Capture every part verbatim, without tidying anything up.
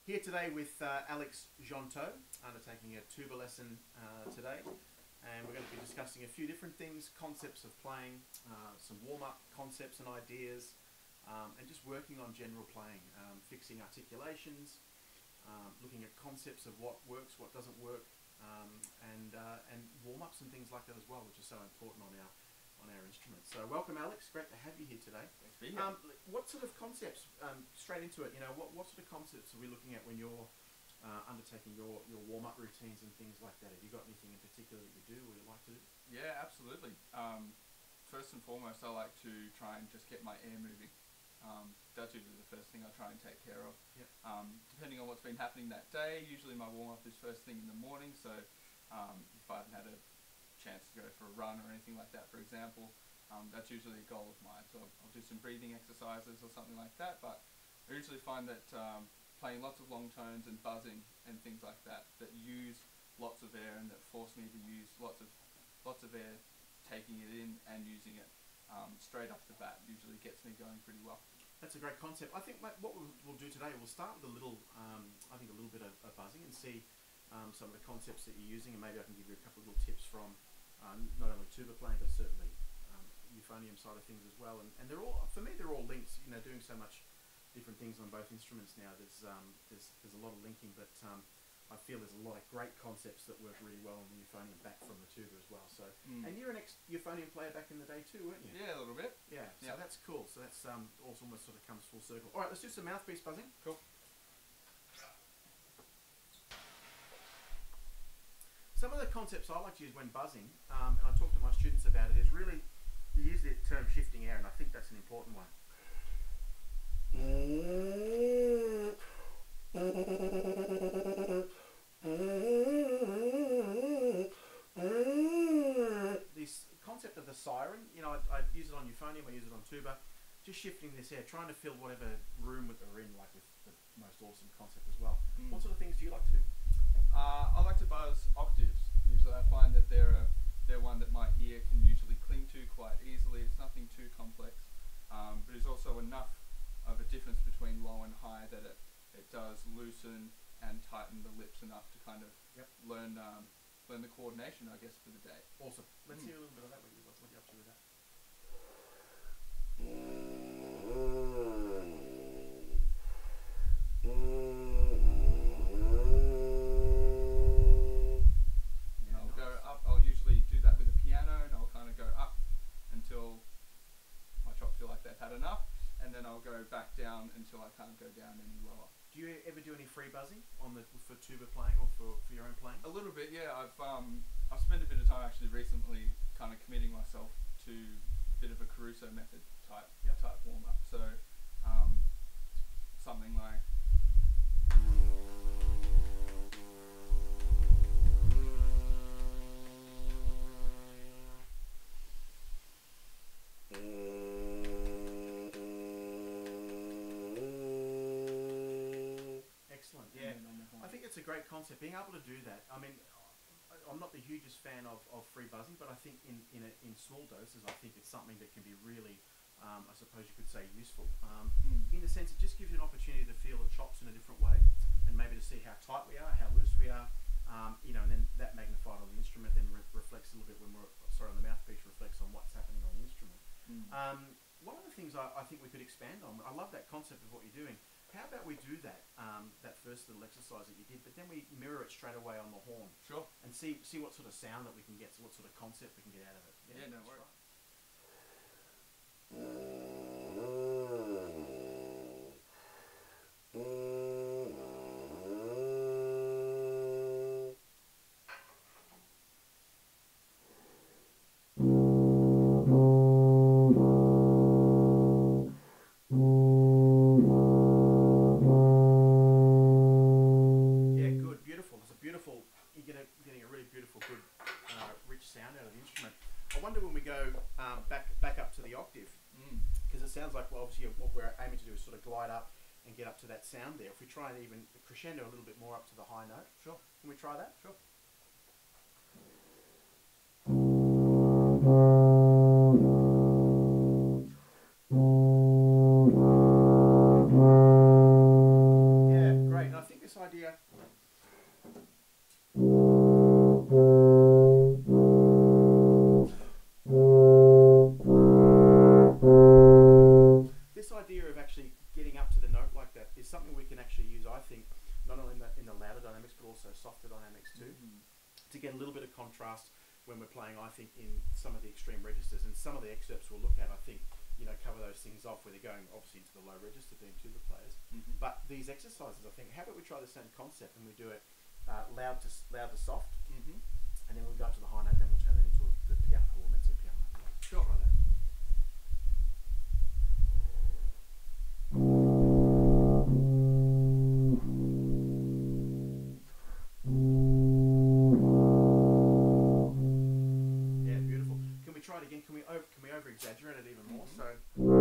Here today with uh, Alex Jeantou, undertaking a tuba lesson uh, today, and we're going to be discussing a few different things, concepts of playing, uh, some warm-up concepts and ideas, um, and just working on general playing, um, fixing articulations, um, looking at concepts of what works, what doesn't work, um, and uh, and warm-ups and things like that as well, which is so important on our on our instruments. So welcome, Alex. Great to have you here today. Thanks for being Um, here. what sort of concepts, um, straight into it, you know, what, what sort of concepts are we looking at when you're uh, undertaking your, your warm-up routines and things like that? Have you got anything in particular that you do or you like to do? Yeah, absolutely. Um, first and foremost, I like to try and just get my air moving. Um, that's usually the first thing I try and take care of. Yep. Um, depending on what's been happening that day, usually my warm-up is first thing in the morning, so um, if I haven't had a chance to go for a run or anything like that, for example, Um, that's usually a goal of mine. So I'll, I'll do some breathing exercises or something like that, but I usually find that um, playing lots of long tones and buzzing and things like that that use lots of air and that force me to use lots of lots of air, taking it in and using it um, straight off the bat usually gets me going pretty well. That's a great concept. I think what we'll, we'll do today, we'll start with a little, um, I think a little bit of, of buzzing and see um, some of the concepts that you're using, and maybe I can give you a couple of little tips from uh, not only tuba playing but certainly euphonium side of things as well, and, and they're all, for me, they're all linked. You know, doing so much different things on both instruments now, there's um, there's there's a lot of linking, but um, I feel there's a lot of great concepts that work really well on the euphonium back from the tuba as well. So, Mm. and you're an ex euphonium player back in the day too, weren't you? Yeah, a little bit. Yeah. So Yeah. that's cool. So that's um, also almost sort of comes full circle. All right, let's do some mouthpiece buzzing. Cool. Some of the concepts I like to use when buzzing, um, and I talk to my students about it, is really you use the term shifting air, and I think that's an important one. This concept of the siren, you know, I, I use it on euphonium, I use it on tuba, just shifting this air, trying to fill whatever room that they're in, like with the most awesome concept as well. Mm. What sort of things do you like to do? Uh, I like to buzz octaves. Usually I find that they're, a, they're one that my ear can usually cling to quite easily. It's nothing too complex, um, but there's also enough of a difference between low and high that it, it does loosen and tighten the lips enough to kind of Yep. learn um, learn the coordination, I guess, for the day. Awesome. Let's Mm. hear a little bit of that. What you, what you up to with that? And I'll go up. I'll usually do that with a piano, and I'll kind of go up until my chops feel like they've had enough, and then I'll go back down until I can't go down any lower. Do you ever do any free buzzing on the for tuba playing or for, for your own playing? A little bit, yeah. I've um I've spent a bit of time actually recently, kind of committing myself to a bit of a Caruso method type Yep. type warm up. So um something like. Excellent. Yeah, I think it's a great concept. Being able to do that. I mean, I- I'm not the hugest fan of, of free buzzing, but I think in in, a, in small doses, I think it's something that can be really, um, I suppose you could say, useful. Um, Mm. in the sense, it just gives you an opportunity to feel the chops in a different way, and maybe to see how tight we are, how loose we are. Um, you know, and then that magnified on the instrument then re reflects a little bit when we're sorry on the mouthpiece reflects on what's happening on the instrument. Mm. Um, one of the things I, I think we could expand on, I love that concept of what you're doing. How about we do that, um, that first little exercise that you did, but then we mirror it straight away on the horn Sure. and see see what sort of sound that we can get, so what sort of concept we can get out of it. Yeah, no that's worries. right. Yeah, good, beautiful. It's a beautiful. You're getting getting a really beautiful, good, uh, rich sound out of the instrument. I wonder when we go um, back back up to the octave, Mm. because it sounds like, well, obviously what we're aiming to do is sort of glide up and get up to that sound there. If we try and even crescendo a little bit more up to the high note, Sure. can we try that? Sure. Yeah, great. And I think something we can actually use, I think, not only in the, in the louder dynamics but also softer dynamics too, Mm-hmm. to get a little bit of contrast when we're playing, I think, in some of the extreme registers. And some of the excerpts we'll look at, I think, you know, cover those things off where they're going obviously into the low register, being tuba players. Mm-hmm. But these exercises, I think, how about we try the same concept and we do it uh, loud to loud to soft, Mm-hmm. and then we'll go up to the high note, then we'll turn that into a, the piano or mezzo piano. Sure. Try that. Yeah, beautiful. Can we try it again? Can we over, can we over exaggerate it even more? Mm-hmm.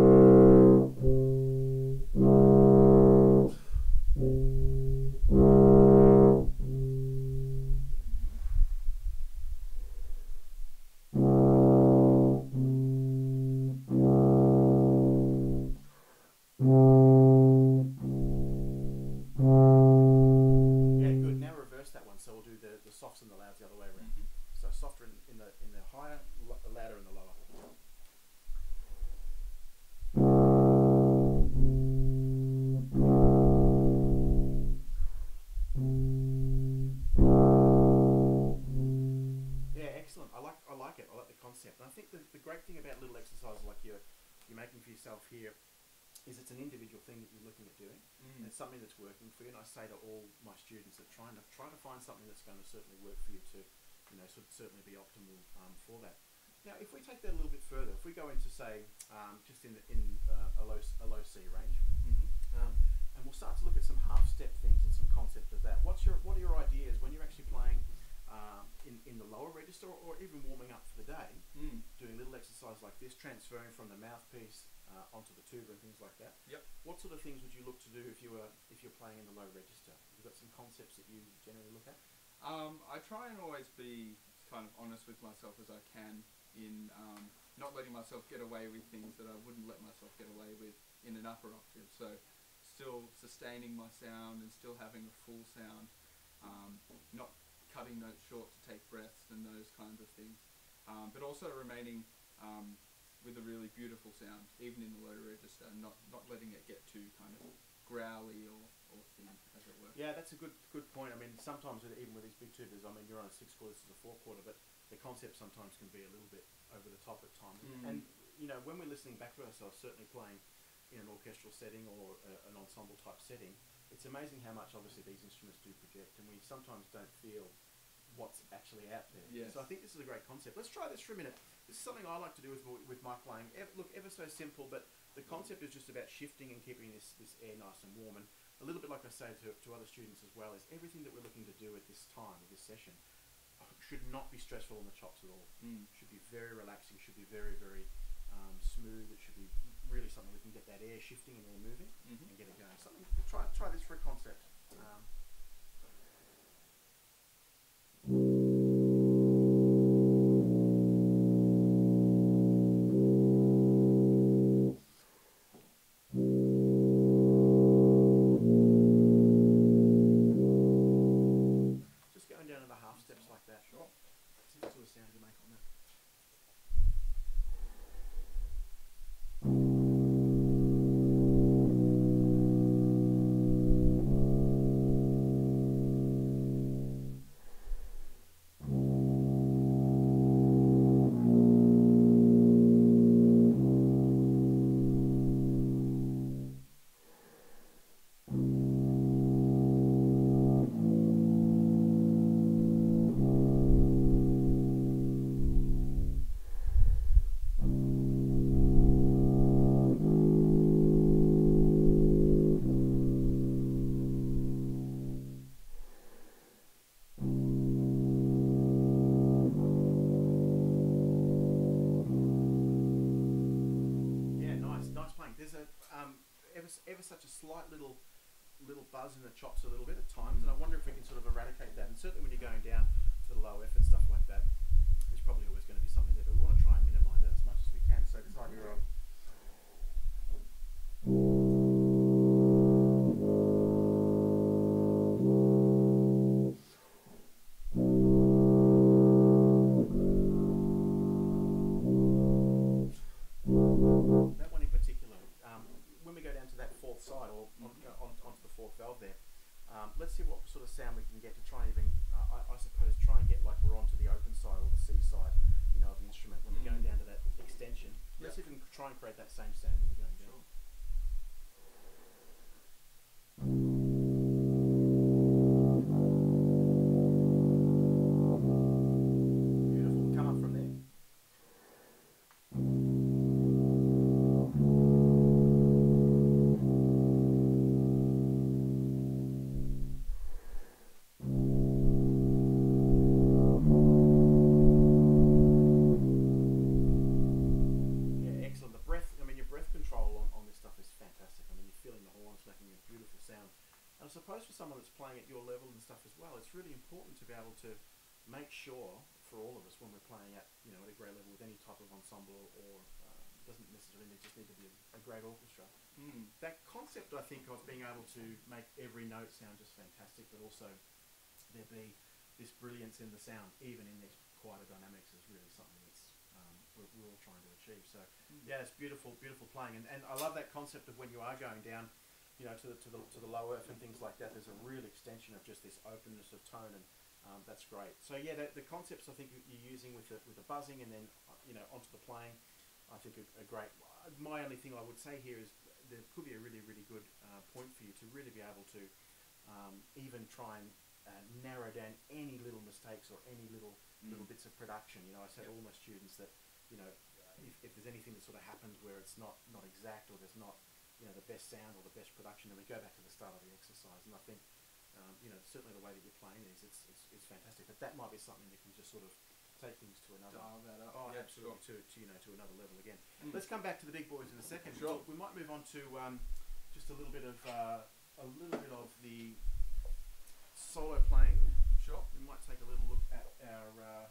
Yeah, good. Now reverse that one. So we'll do the, the softs and the louds the other way around. Mm-hmm. So softer in, in the in the higher, lo- louder in the lower. Yeah, excellent. I like I like it. I like the concept. And I think the, the great thing about little exercises like you're you're making for yourself here is it's an individual thing that you're looking at doing. Mm. And it's something that's working for you. And I say to all my students that trying to try to find something that's going to certainly work for you to, you know, should certainly be optimal um, for that. Now, if we take that a little bit further, if we go into say um, just in the, in uh, a low a low C range, Mm-hmm. um, and we'll start to look at some half step things and some concept of that. What's your what are your ideas when you're actually playing um, in in the lower register or even warming up for the day, Mm. doing little exercises like this, transferring from the mouthpiece uh, onto the tuba and things like that? Yep. What sort of things would you look to do if you were if you're playing in the low register? Have you got some concepts that you generally look at? Um, I try and always be kind of honest with myself as I can in um, not letting myself get away with things that I wouldn't let myself get away with in an upper octave. So still sustaining my sound and still having a full sound, um, not cutting notes short to take breaths and those kinds of things, um, but also remaining um, with a really beautiful sound, even in the low register, not, not letting it get too kind of growly or, or thin, as it were. Yeah, that's a good good point. I mean, sometimes with, even with these big tubas, I mean, you're on a six quarter, this is a four quarter, but the concept sometimes can be a little bit over the top at times. Mm. And you know, when we're listening back to ourselves, certainly playing in an orchestral setting or uh, an ensemble type setting, it's amazing how much obviously these instruments do project, and we sometimes don't feel what's actually out there. Yes. So I think this is a great concept. Let's try this for a minute. This is something I like to do with with my playing. Ever, look, ever so simple, but the concept is just about shifting and keeping this this air nice and warm. And a little bit like I say to, to other students as well, is everything that we're looking to do at this time, at this session, should not be stressful on the chops at all. Mm. Should be very relaxing, should be very, very um, smooth. It should be really something we can get that air shifting and air moving Mm-hmm. and get it going. Something, try, try this for a concept. Um, just going down to the half steps like that. Sure. See what sort of sound you make on that. Yeah, nice, nice playing. There's a um, ever, ever such a slight little little buzz in the chops a little bit at times, and I wonder if we can sort of eradicate that. And certainly when you're going down to the low F and stuff like that, there's probably always going to be something there, but we want to try and minimise that as much as we can. So this idea of that one in particular, um, when we go down to that fourth side or on, on, onto the fourth fourth valve there. Um, let's see what sort of sound we can get to try and even, uh, I, I suppose, try and get like we're onto the open side or the C side, you know, of the instrument when we're going down to that extension. Let's see if we can try and create that same sound when we're going down. Sure. Beautiful. Come up from there. And I suppose for someone that's playing at your level and stuff as well, it's really important to be able to make sure, for all of us when we're playing at, you know, at a great level with any type of ensemble, or uh, doesn't necessarily just need to be a, a great orchestra. Mm. That concept, I think, of being able to make every note sound just fantastic, but also there be this brilliance in the sound, even in these quieter dynamics, is really something that's um, we're, we're all trying to achieve. So, mm. yeah, it's beautiful, beautiful playing, and and I love that concept of when you are going down, you know, to the, to the to the low earth and things like that. There's a real extension of just this openness of tone, and um, that's great. So yeah, the, the concepts I think you're using with the with the buzzing and then uh, you know onto the playing, I think are, are great. My only thing I would say here is there could be a really really good uh, point for you to really be able to um, even try and uh, narrow down any little mistakes or any little mm. little bits of production. You know, I say to all my students that you know if, if there's anything that sort of happens where it's not not exact, or there's not you know the best sound or the best production, and we go back to the start of the exercise. And I think um, you know certainly the way that you're playing these, it's, it's it's fantastic. But that might be something that can just sort of take things to another. Dial that up. Oh, yeah, absolutely. Sure. To, to you know to another level again. Mm. Let's come back to the big boys in a second. Sure. We might move on to um, just a little bit of uh, a little bit of the solo playing. Sure. We might take a little look at our. Uh,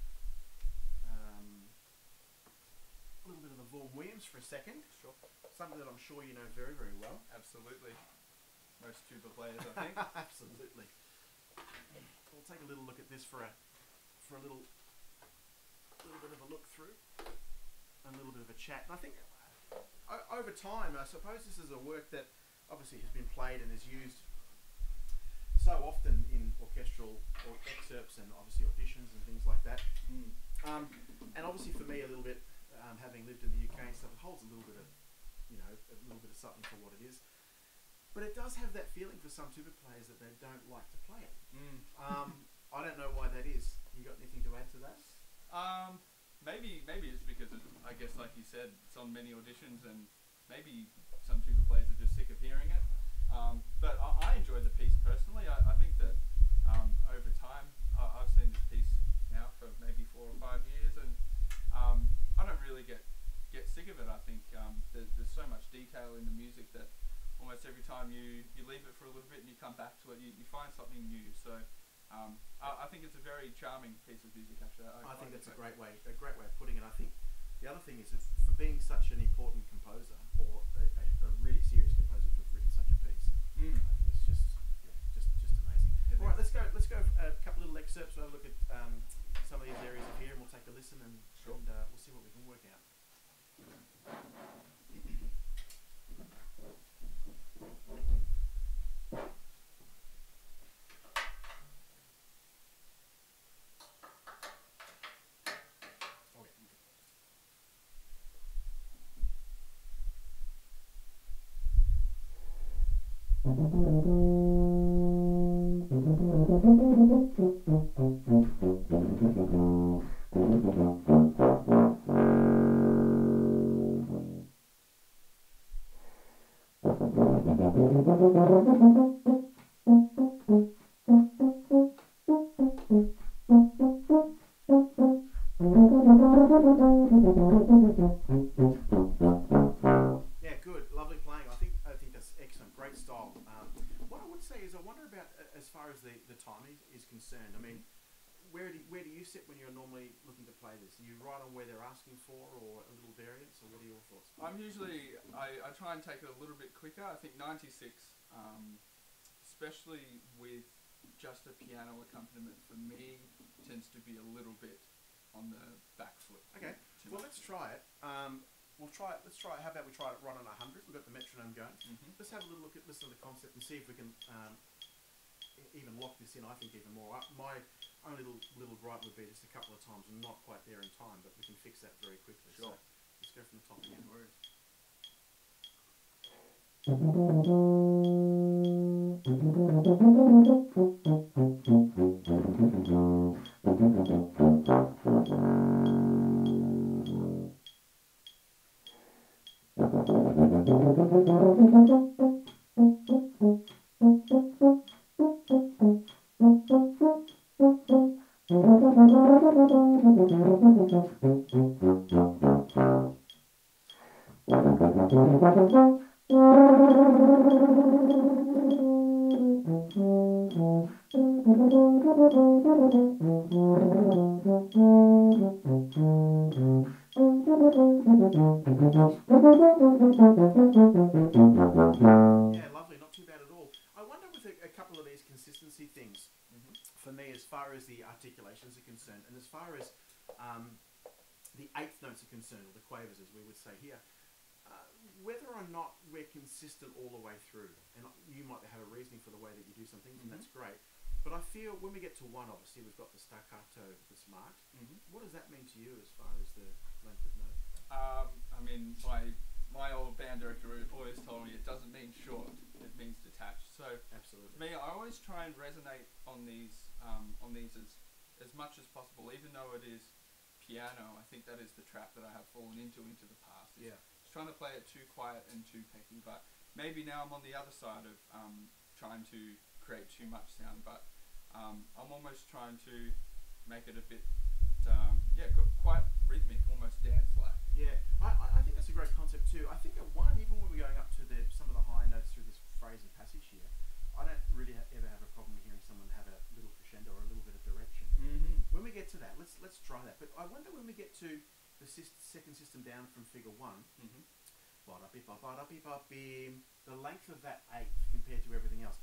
um, a little bit of the Vaughan Williams for a second. Sure. Something that I'm sure you know very, very well. Absolutely. Most tuba players, I think. Absolutely. We'll take a little look at this for a for a little little bit of a look through, a little bit of a chat. And I think o over time, I suppose this is a work that obviously has been played and is used so often in orchestral or excerpts and obviously auditions and things like that. Mm. Um, and obviously for me, a little bit. Um, having lived in the U K and stuff, it holds a little bit of, you know, a little bit of something for what it is. But it does have that feeling for some tuba players that they don't like to play it. Mm. Um, I don't know why that is. You got anything to add to that? Um, maybe maybe it's because it, I guess, like you said, it's on many auditions, and maybe some tuba players are just sick of hearing it. Um, but I, I enjoy the piece personally. I, I think that um, over time, I, I've seen this piece now for maybe four or five years, and um, I don't really get get sick of it. I think um, there's, there's so much detail in the music that almost every time you, you leave it for a little bit and you come back to it, you, you find something new. So um, I, I think it's a very charming piece of music. Actually, I, I think that's a great way a great way of putting it. I think the other thing is that for being such an important composer, or a, a, a really serious composer, to have written such a piece, mm. I think it's just yeah, just just amazing. It All right, let's go let's go a couple little excerpts. We'll have a look at um, some of these areas of here, and we'll take a listen, and, sure. and uh, we'll see what we can work out. Yeah, good, lovely playing. I think I think that's excellent, great style. Um, what I would say is, I wonder about uh, as far as the the time is, is concerned. I mean, where do where do you sit when you're normally looking to play this? Are you right on where they're asking for, or a little variance, or what are your thoughts? I'm usually I, I try and take it a little bit quicker. I think ninety-six, um, especially with just a piano accompaniment, for me tends to be a little bit on the back foot. Okay, well let's try it. Um, we'll try it. Let's try it. How about we try it right on a hundred? We've got the metronome going. Mm-hmm. Let's have a little look at listen to the concept and see if we can um, e- even lock this in. I think even more. I, my only little little gripe would be just a couple of times and not quite there in time, but we can fix that very quickly. Sure. So let's go from the top again. No worries. Yeah, lovely. Not too bad at all. I wonder with a, a couple of these consistency things, Mm-hmm. for me, as far as the articulations are concerned, and as far as um, the eighth notes are concerned, or the quavers, as we would say here, uh, whether or not we're consistent all the way through, and you might have a reasoning for the way that you do some things, Mm-hmm. and that's great. But I feel when we get to one, obviously, we've got the staccato that's marked. Mm-hmm. What does that mean to you as far as the length of note? Um, I mean, my my old band director always told me it doesn't mean short; it means detached. So Absolutely. me, I always try and resonate on these um, on these as as much as possible, even though it is piano. I think that is the trap that I have fallen into into the past. Is Yeah. just trying to play it too quiet and too pecky. But maybe now I'm on the other side of um, trying to create too much sound. But um, I'm almost trying to make it a bit um, yeah, qu- quite rhythmic, almost dance-like. Yeah, I, I- I think that's a great concept too. I think at one, even when we're going up to the some of the high notes through this phrase and passage here, I don't really ha- ever have a problem hearing someone have a little crescendo or a little bit of direction. Mm-hmm. When we get to that, let's let's try that. But I wonder when we get to the syst- second system down from figure one, Mm-hmm. ba-da-bip-ba-ba-da-bip-ba-bim, the length of that eighth compared to everything else,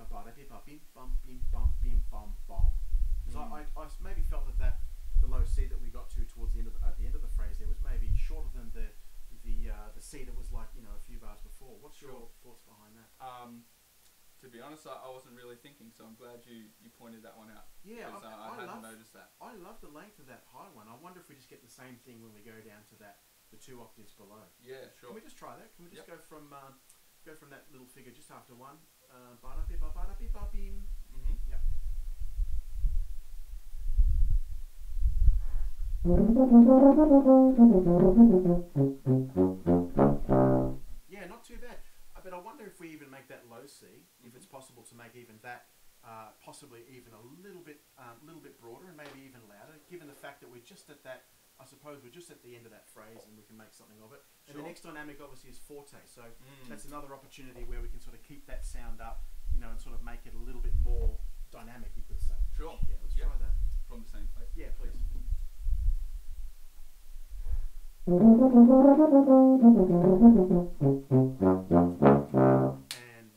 bip-ba-ba-da-bip-ba-bim-bum-bim-bum-bum. Because Mm. I, I, I maybe felt that, that the low C that we got to towards the end of the, at the end of the phrase there was maybe shorter than the the uh, the C that was like, you know, a few bars before. What's your Sure. thoughts behind that? Um, to be honest, I, I wasn't really thinking, so I'm glad you, you pointed that one out. Yeah, because I, uh, I, I hadn't love noticed that. I love the length of that high one. I wonder if we just get the same thing when we go down to that the two octaves below. Yeah, sure. Can we just try that? Can we just Yep. go from um, go from that little figure just after one? Uh, ba-da-bip-ba-ba-da-bip-ba-bim. Mm-hmm. Yep. Yeah, not too bad. Uh, but I wonder if we even make that low C, if Mhm. it's possible to make even that, uh, possibly even a little bit, um, little bit broader and maybe even louder, given the fact that we're just at that. I suppose we're just at the end of that phrase and we can make something of it. And the Sure. next dynamic obviously is forte, so Mm. that's another opportunity where we can sort of keep that sound up, you know, and sort of make it a little bit more dynamic, you could say. Sure. Yeah, let's Yep. try that. From the same place. Yeah, please. And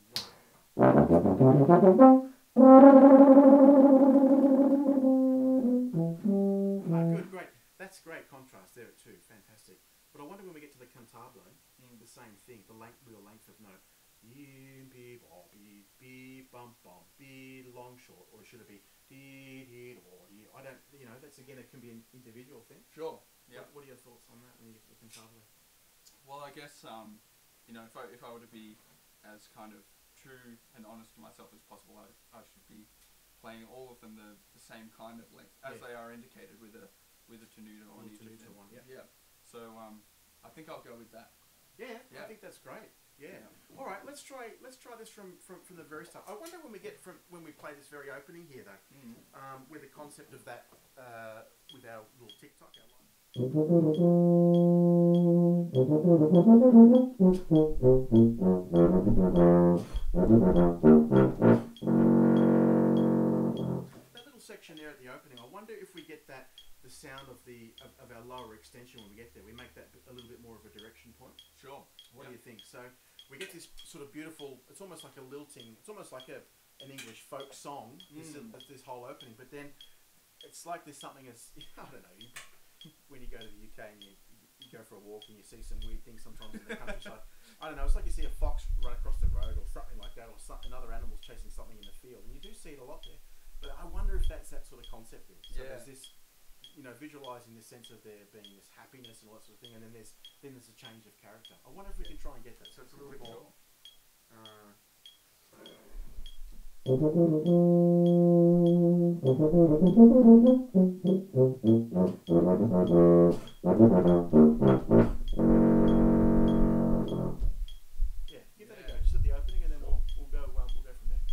one. Ah, good, great. That's great contrast there too. Fantastic. But I wonder when we get to the cantabile, Mm. the same thing, the length, real length of note. Beep, beep, oh, beep, beep, bum, bum, beep, long, short, or should it be dee, dee, or dee? I don't, you know, that's again, it can be an individual thing. Sure. Yeah. What, what are your thoughts on that when you get to the cantabile? Well, I guess um, you know, if I if I were to be as kind of true and honest to myself as possible, I, I should be playing all of them the, the same kind of length as Yeah. they are indicated with a with a tenuto or an Little each tenuto one, yeah. Yeah. So um, I think I'll go with that. Yeah, I Yeah. think that's great. Yeah. Yeah. All right, let's try. Let's try this from, from, from the very start. I wonder when we get from when we play this very opening here, though, Mm. um, with the concept of that uh, with our little tick tock, our line. That little section there at the opening. I wonder if we get that the sound of the of, of our lower extension when we get there. We make that a little bit more of a direction point. Sure. What Yep. do you think? So we get this sort of beautiful. It's almost like a lilting. It's almost like a an English folk song. This, Mm. this, this whole opening, but then it's like there's something as I don't know. You, when you go to the U K and you, you you go for a walk and you see some weird things sometimes in the countryside. I don't know, it's like you see a fox run across the road or something like that, or some, another animal's chasing something in the field, and you do see it a lot there. But I wonder if that's that sort of concept there. So Yeah. there's this, you know, visualizing this sense of there being this happiness and all that sort of thing, and then there's then there's a change of character. I wonder if we can try and get that. So it's a little bit more. Uh, yeah, give that a go. Just at the opening, and then we'll we'll go um, we'll go from there.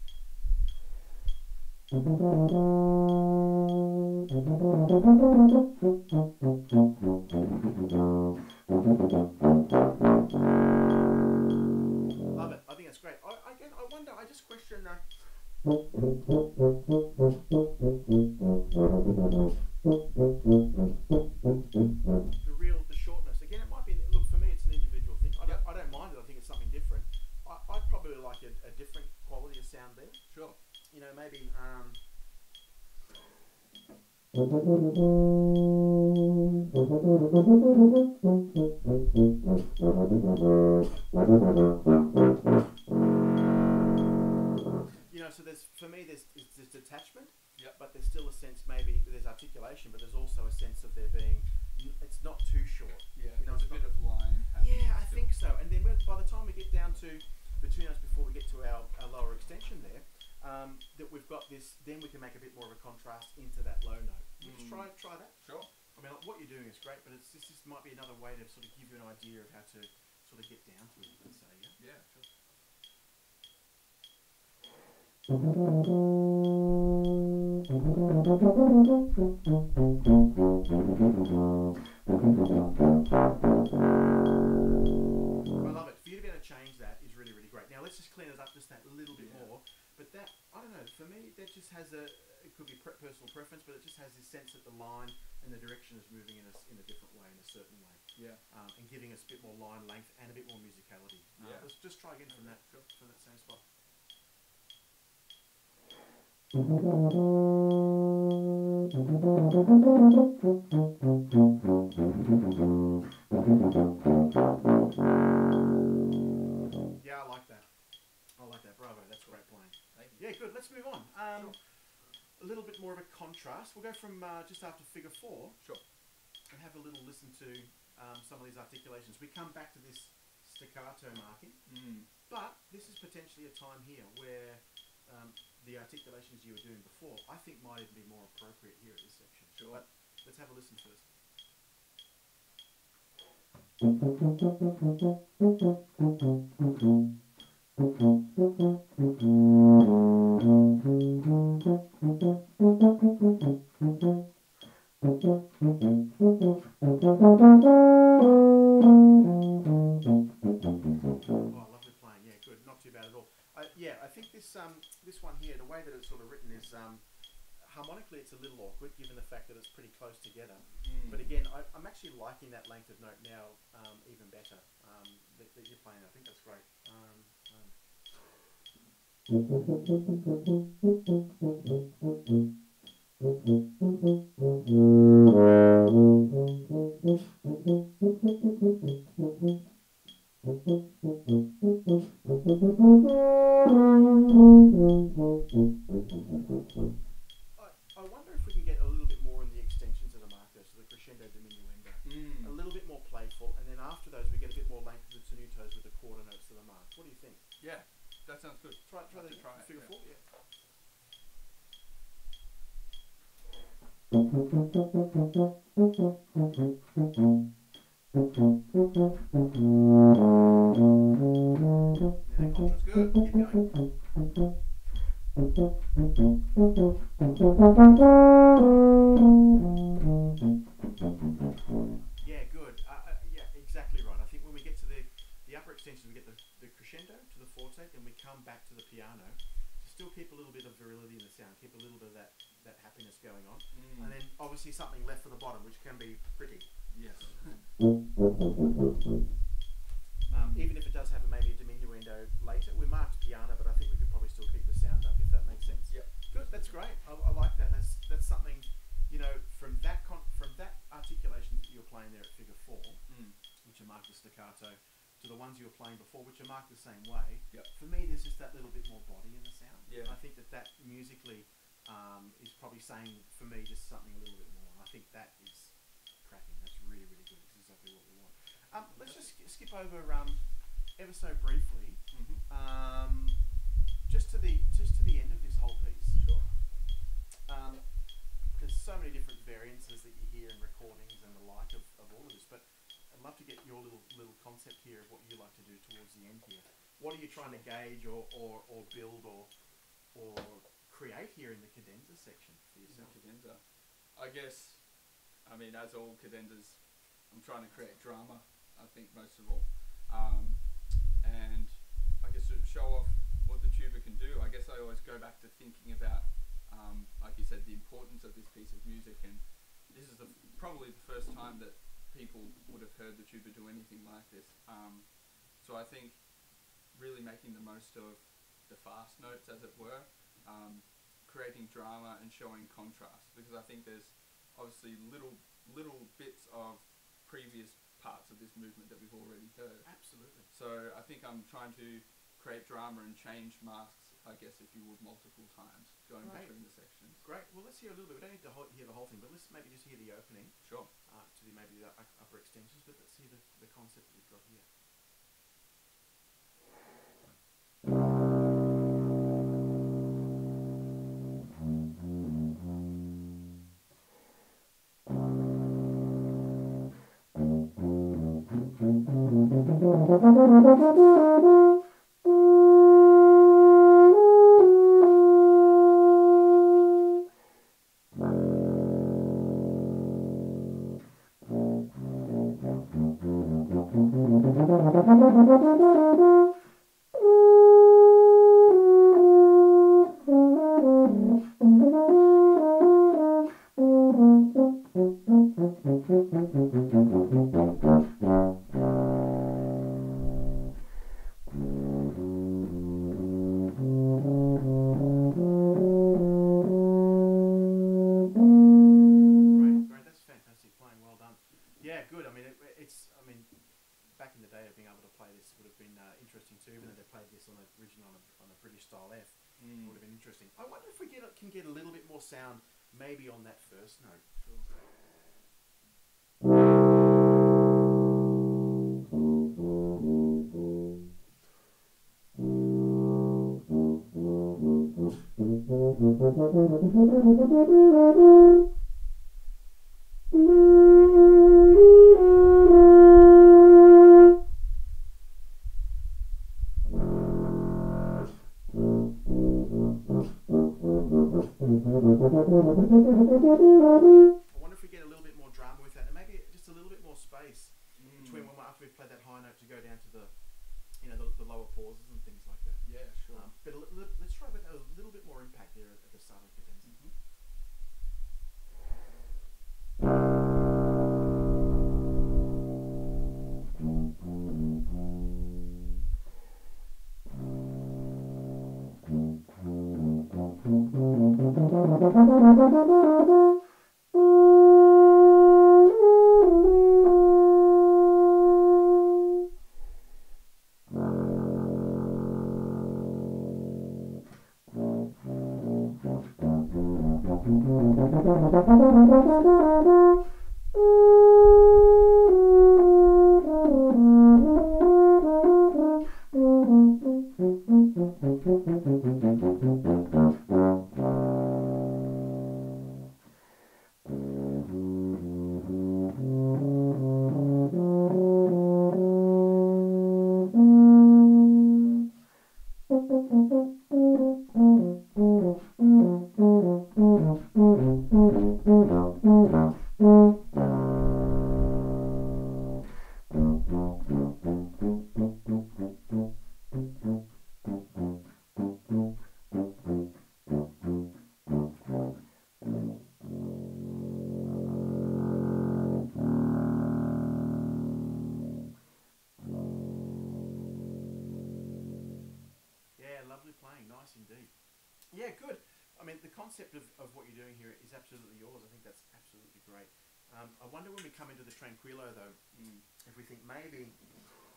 Love it. I think that's great. I, again, I wonder. I just question. Uh, the real, the shortness. Again, it might be. Look, for me, it's an individual thing. I don't, I don't mind it. I think it's something different. I, I'd probably like a, a different quality of sound there. Sure. You know, maybe. Um, you know, so there's for me there's it's this detachment, Yep. but there's still a sense maybe there's articulation, but there's also a sense of there being it's not too short. Yeah, You know, there's it's a bit not- of line happening Yeah, I still. think so. And then when, by the time we get down to the two notes before we get to our, our lower extension there, um, that we've got this, then we can make a bit more of a contrast into that low note. You just Mm. try try that. Sure. I mean, like, what you're doing is great, but it's this just might be another way to sort of give you an idea of how to sort of get down to it. Let's say, yeah. Yeah, sure. I love it. For you to be able to change that is really, really great. Now let's just clean it up just that little bit Yeah. more. But that, I don't know, for me, that just has a, it could be pre- personal preference, but it just has this sense that the line and the direction is moving in a, s- in a different way, in a certain way. Yeah. Um, and giving us a bit more line length and a bit more musicality. Uh, Yeah. Let's just try again from that, Sure. from that same spot. Yeah, I like that. I like that. Bravo. That's great playing. Thank you. Yeah, good. Let's move on. Um, a little bit more of a contrast. We'll go from uh, just after figure four Sure. and have a little listen to um, some of these articulations. We come back to this staccato marking, Mm. but this is potentially a time here where um, the articulations you were doing before, I think might even be more appropriate here at this section. Sure. But let's have a listen first. Oh, lovely playing. Yeah, good. Not too bad at all. Uh, yeah, I think this um this one here, the way that it's sort of written is um harmonically it's a little awkward given the fact that it's pretty close together. Mm. But again, I, I'm actually liking that length of note now um, even better um, that, that you're playing. I think that's great. Um, um. I, I wonder if we can get a little bit more in the extensions of the mark there, so the crescendo, diminuendo. Mm. A little bit more playful, and then after those we get a bit more length of the tenutos with the quarter notes of the mark. What do you think? Yeah, that sounds good. Try, try I the can try it, figure yeah. four. Yeah. Now that contrast, good. Keep going. Yeah, good. Uh, uh, yeah, exactly right. I think when we get to the the upper extensions, we get the, the crescendo to the forte, then we come back to the piano to still keep a little bit of virility in the sound, keep a little bit of that, that happiness going on, Mm. and then obviously something left for the bottom, which can be pretty. Yes. Um, even if it does have a, maybe a diminuendo later, we marked piano, but I think we could probably still keep the sound up if that makes sense. Yep. Good. That's great. I, I like that. That's that's something, you know, from that con- from that articulation that you're playing there at figure four, vibrato to the ones you were playing before, which are marked the same way. Yep. For me, there's just that little bit more body in the sound. Yeah. And I think that that musically um, is probably saying for me just something a little bit more. And I think that is cracking. That's really, really good. It's exactly what we want. Um, let's just sk- skip over um, ever so briefly, Mm-hmm. um, just to the just to the end of this whole piece. Sure. Um, there's so many different variances that you hear in recordings and the like of, of all of this, but I'd love to get your little little concept here of what you like to do towards the end here. What are you trying to gauge or, or, or build or or create here in the cadenza section for yourself? Cadenza. I guess, I mean, as all cadenzas, I'm trying to create drama, I think, most of all. Um, and I guess to show off what the tuba can do, I guess I always go back to thinking about, um, like you said, the importance of this piece of music. And this is the, probably the first time that people would have heard the tuba do anything like this. Um, so I think really making the most of the fast notes, as it were, um, creating drama and showing contrast, because I think there's obviously little little bits of previous parts of this movement that we've already heard. Absolutely. So I think I'm trying to create drama and change masks, I guess, if you would, multiple times going Great. between the sections. Great. Well, let's hear a little bit. We don't need to ho- hear the whole thing, but let's maybe just hear the opening Sure. uh, to the maybe the u- upper extensions. But let's hear the, the concept that we've got here. Great, great. That's fantastic playing. Well done. Yeah, good. I mean, it, it's. I mean, back in the day of being able to play this would have been uh, interesting too. Even though they played this on a original on a, on a British style F, Mm. it would have been interesting. I wonder if we get a- can get a little bit more sound, maybe on that first note. Sure. I wonder if we get a little bit more drama with that, and maybe just a little bit more space Mm. between when we, after we've played that high note to go down to the, you know, the, the lower pauses and things like that. Yeah, sure. Um, but a li- li- let's try with a little bit more impact there at, at the start of the cadenza. Mhm. Yeah, lovely playing. Nice indeed. Yeah, good. I mean, the concept of, of what you're doing here is absolutely yours. I think that's absolutely great. Um, I wonder when we come into the Tranquillo, though, Mm. if we think maybe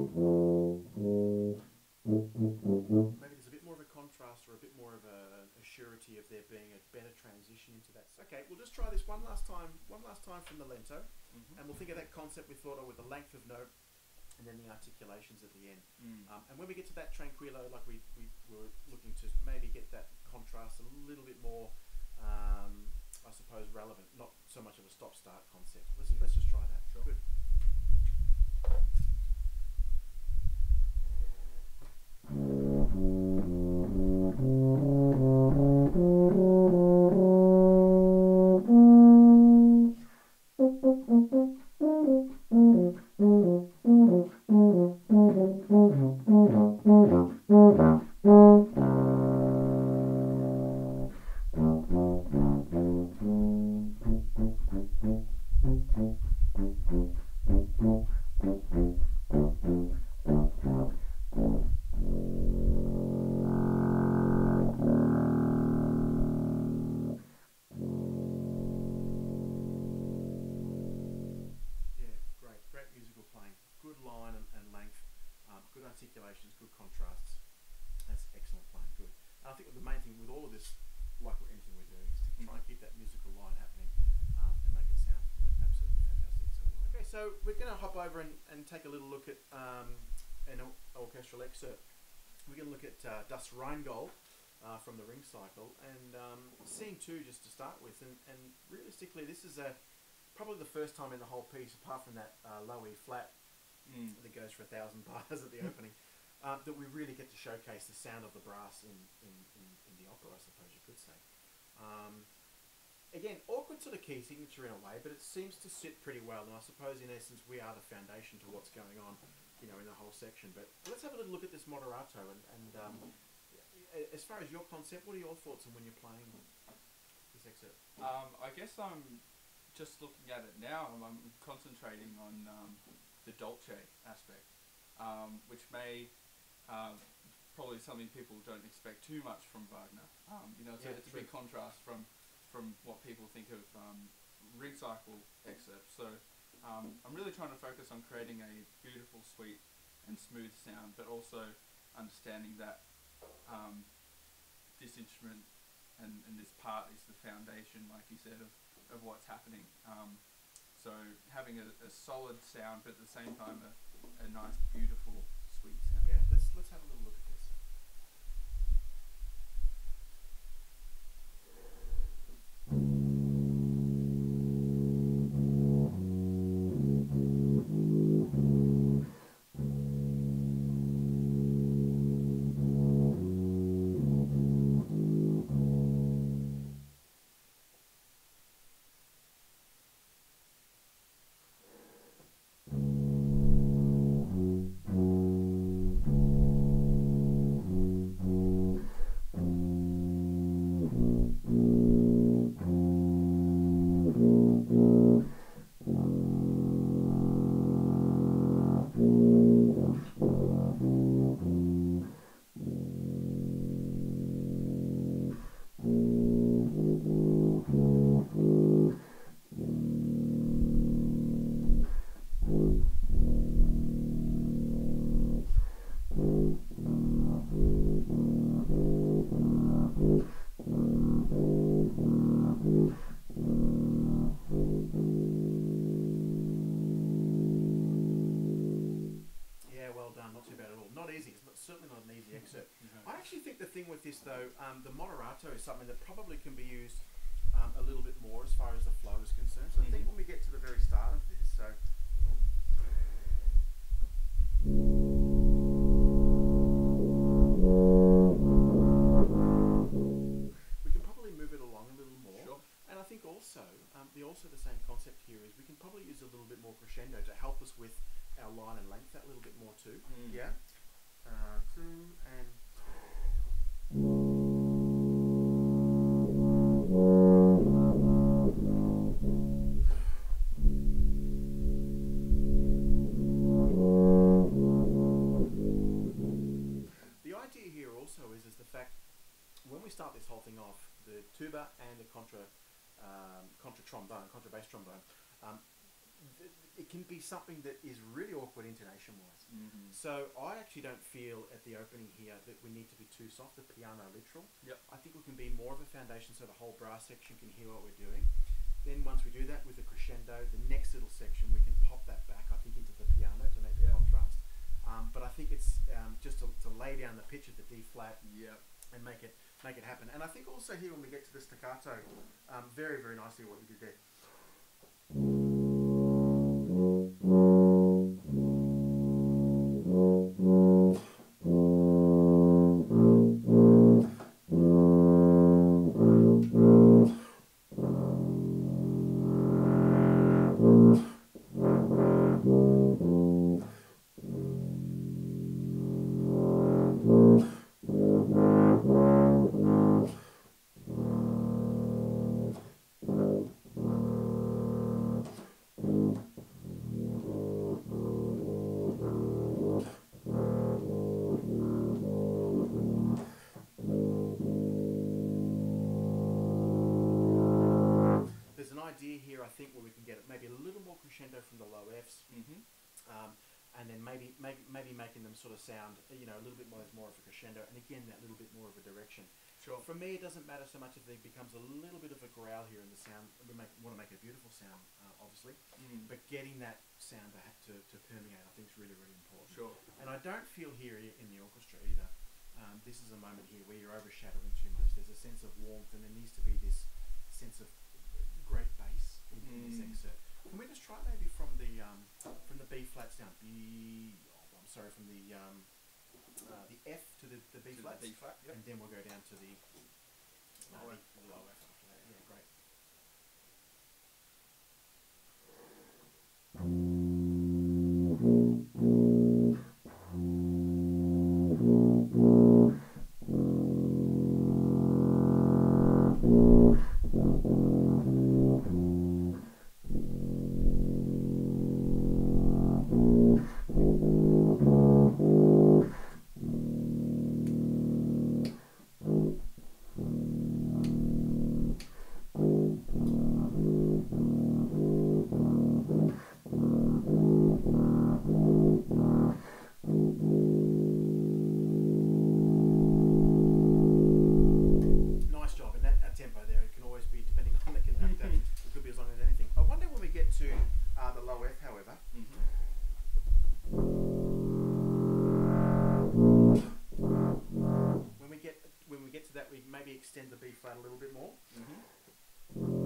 Maybe there's a bit more of a contrast or a bit more of a, a surety of there being a better transition into that. Okay, we'll just try this one last time, one last time from the lento, Mm-hmm. and we'll think of that concept we thought of with the length of note and then the articulations at the end. Mm. Um, and when we get to that tranquillo, like we, we were looking to maybe get that contrast a little bit more, um, I suppose, relevant, not so much of a stop-start concept. Let's, Yeah. let's just try that. Sure. Good. Yeah, great, great musical playing. Good line and, and length, um, good articulations, good contrasts. That's excellent playing, good. And I think the main thing with all of this, like with anything we're doing, is to try and keep that musical line happening um, and make it sound uh, absolutely fantastic. So, well. Okay, so we're going to hop over and, and take a little look at um, an or- orchestral excerpt. We're going to look at uh, Das Rheingold uh, from the Ring Cycle, and um, scene two just to start with. And, and realistically, this is a probably the first time in the whole piece, apart from that uh, low E flat Mm. that goes for a thousand bars at the opening, uh, that we really get to showcase the sound of the brass in, in, in, in the opera, I suppose you could say. Um, again, awkward sort of key signature in a way, but it seems to sit pretty well, and I suppose in essence we are the foundation to what's going on, you know, in the whole section. But let's have a little look at this moderato, and, and um, as far as your concept, what are your thoughts on when you're playing this excerpt? Um, I guess I'm just looking at it now. I'm, I'm concentrating on um, the dolce aspect, um, which may um, probably something people don't expect too much from Wagner. Um, you know, it's, Yeah, a, it's a true. big contrast from from what people think of um, Ring Cycle excerpts. So um, I'm really trying to focus on creating a beautiful, sweet, and smooth sound, but also understanding that um, this instrument and, and this part is the foundation, like you said, of, of what's happening. Um, so having a, a solid sound, but at the same time a, a nice, beautiful, sweet sound. Yeah, let's let's have a little look at this. Yeah, well done. Not too bad at all. Not easy. It's not, certainly not an easy excerpt. No. I actually think the thing with this, though, um, the moderato is something that probably can be used um, a little bit more as far as the flow is concerned. So I think Mhm. when we get to the very start of this, so we can probably move it along a little more. Sure. And I think also, um, the also the same concept here is we can probably use a little bit more crescendo to help us with our line and length that little bit more too. Mm. Yeah. Uh, two and. The idea here also is is the fact when we start this whole thing off, the tuba and the contra um, contra trombone, contra bass trombone, um, th- it can be something that is really awkward intonation-wise. Mm-hmm. So I actually don't feel at the opening here that we need to be too soft, the piano literal. Yep. I think we can be more of a foundation so the whole brass section can hear what we're doing. Then once we do that with the crescendo, the next little section we can pop that back, I think, into the piano to make the Yep. contrast. Um, but I think it's um, just to, to lay down the pitch of the D flat Yep. and make it make it happen. And I think also here when we get to the staccato, um, very very nicely what you did there. Idea here, I think, where we can get it maybe a little more crescendo from the low Fs, Mm-hmm. um, and then maybe, maybe maybe making them sort of sound, you know, a little bit more, more of a crescendo, and again that little bit more of a direction. Sure. For me, it doesn't matter so much if there becomes a little bit of a growl here in the sound. We make, want to make a beautiful sound, uh, obviously, Mm. but getting that sound to, ha- to to permeate, I think, is really really important. Sure. And I don't feel here i- in the orchestra either. Um, this is a moment here where you're overshadowing too much. There's a sense of warmth, and there needs to be this sense of great bass in, in this Mm. excerpt. Can we just try maybe from the um, from the B flats down? B. Oh, I'm sorry, from the um, uh, the F to the the B To flats, the B flat. Yep. and then we'll go down to the, uh, Low the, F. the low F after that. Yeah, great. Nice job, and that, that tempo there, it can always be, depending on the conductor, it could be as long as anything. I wonder when we get to uh, the low F, however, Mm-hmm. when we get when we get to that, we maybe extend the B flat a little bit more. Mm-hmm.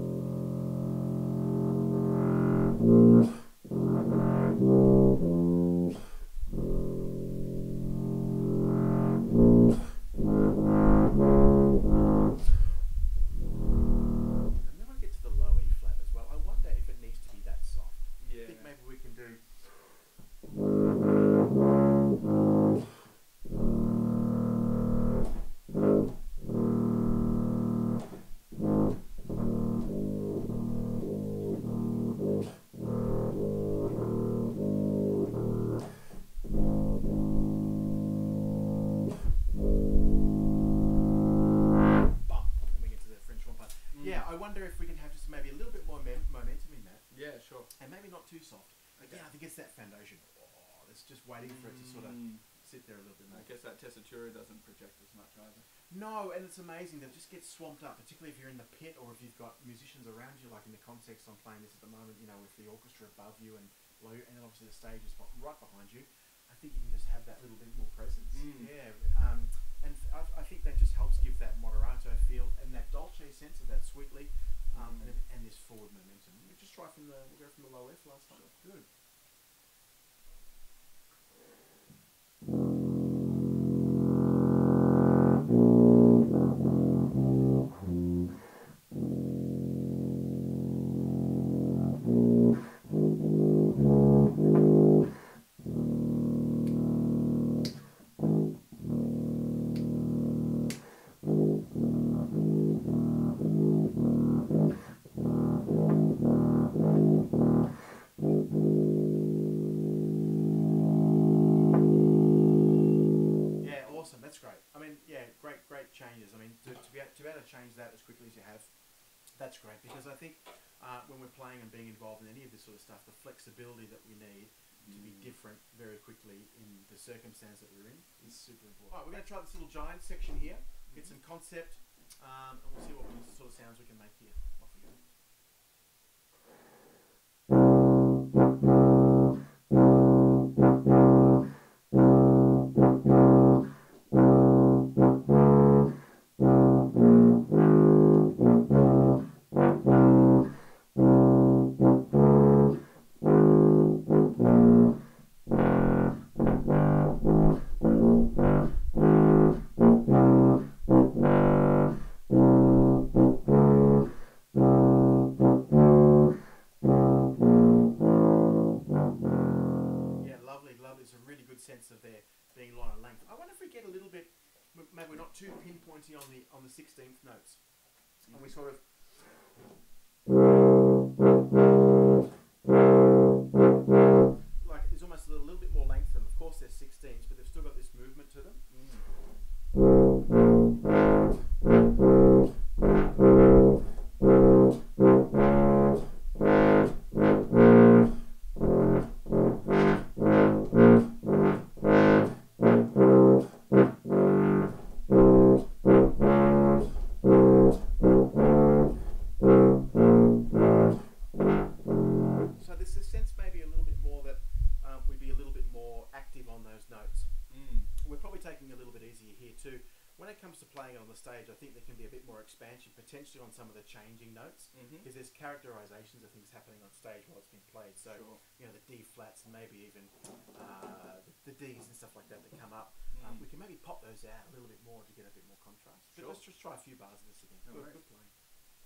And then when we get to the low E flat as well, I wonder if it needs to be that soft. Yeah. I think maybe we can do. Bump, and we get to the French horn part. Mm. Yeah, I wonder if we can have just maybe a little bit more mem- momentum in that, Yeah. Sure. and maybe not too soft. Again, Okay. I think it's that foundation. Oh, it's just waiting for it to sort of Mm. sit there a little bit more. I guess that tessitura doesn't project as much either. No, and it's amazing. They just get swamped up, particularly if you're in the pit or if you've got musicians around you, like in the context I'm playing this at the moment, you know, with the orchestra above you and below you, and then obviously the stage is beh- right behind you. I think you can just have that little bit more presence. Mm. Yeah, um, and f- I, I think that just helps give that moderato feel and that dolce sense of that sweetly, um, Mm. and, and this forward momentum. We just try from the, we'll go from the low F last time. Good. Yeah, awesome. That's great. I mean, yeah, great, great changes. I mean, to, to be able, to be able to change that as quickly as you have, That's great, because I think uh, when we're playing and being involved in any of this sort of stuff, the flexibility that we need to be different very quickly in the circumstance that we're in is super important. All right, we're going to try this little giant section here, get some concept, um, and we'll see what sort of sounds we can make here. Off we go. Sense of there being a lot of length. I wonder if we get a little bit, maybe we're not too pinpointy on the on the sixteenth notes, and we sort of like there's almost a little, little bit more length to them. Of course, they're sixteens, but they've still got this movement to them. Expansion potentially on some of the changing notes, because mm-hmm. there's characterizations of things happening on stage while it's being played. So sure. you know, the D flats and maybe even uh, the, the Ds and stuff like that that come up. Mm. Um, we can maybe pop those out a little bit more to get a bit more contrast. Sure. But let's just try a few bars of this again. No good, good playing.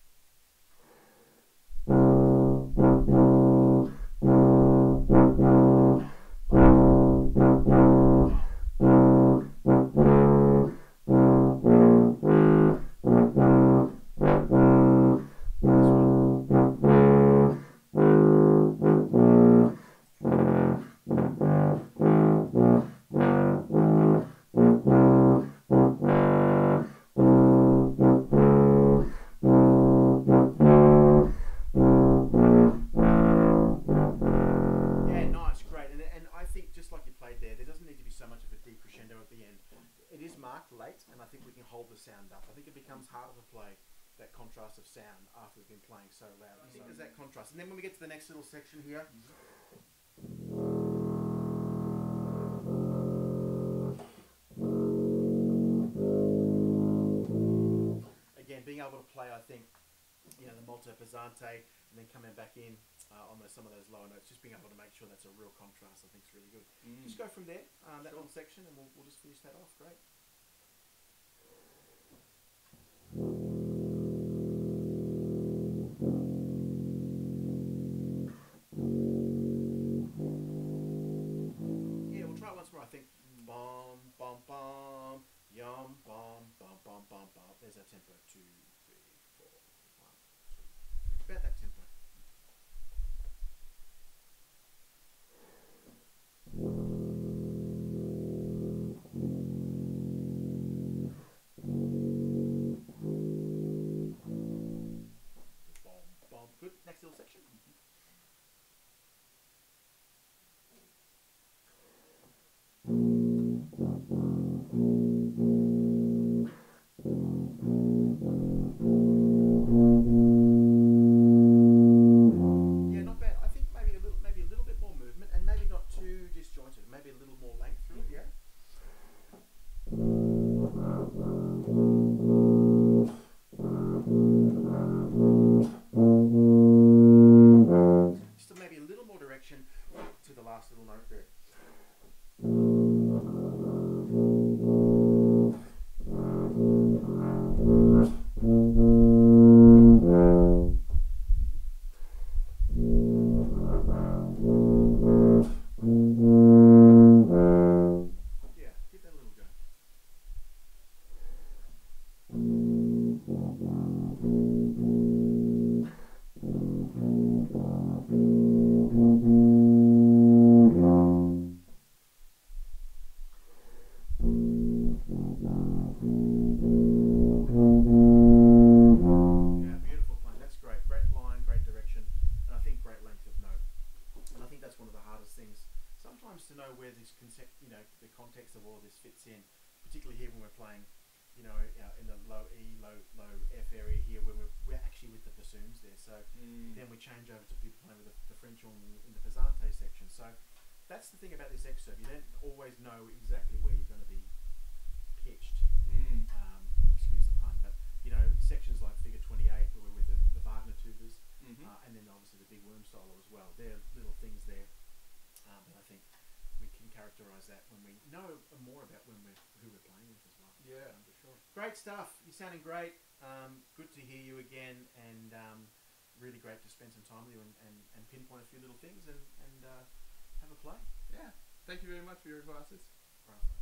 Of sound after we've been playing so loud. I think there's that contrast. And then when we get to the next little section here, again, being able to play, I think, you know, the molto pesante, and then coming back in uh, on those, some of those lower notes, just being able to make sure that's a real contrast, I think is really good. Mm. Just go from there, um, that sure. little section, and we'll, we'll just finish that off. Great. I think bom bom bom yum bom bom bom bom bom. There's our tempo. Two, three, four, one, two, three. About that tempo. Bom bom. Good. Next little section. Yeah, not bad. I think maybe a little, maybe a little bit more movement, and maybe not too disjointed. bassoons there. So Mm. then we change over to people playing with the, the French horn in, in the pesante section. So that's the thing about this excerpt. You don't always know exactly where you're going to be pitched. Mm. Um, excuse the pun, but you know, sections like Figure twenty-eight, where we're with the, the Wagner tubas, Mm-hmm. uh, and then obviously the big worm solo as well. There are little things there, um, but I think we can characterise that when we know more about when we're who we're playing with as well. Yeah, Um, for sure. Great stuff. You're sounding great. Um, good to hear you again, and um, really great to spend some time with you and, and, and pinpoint a few little things and, and uh, have a play. Yeah. Thank you very much for your advices. Right.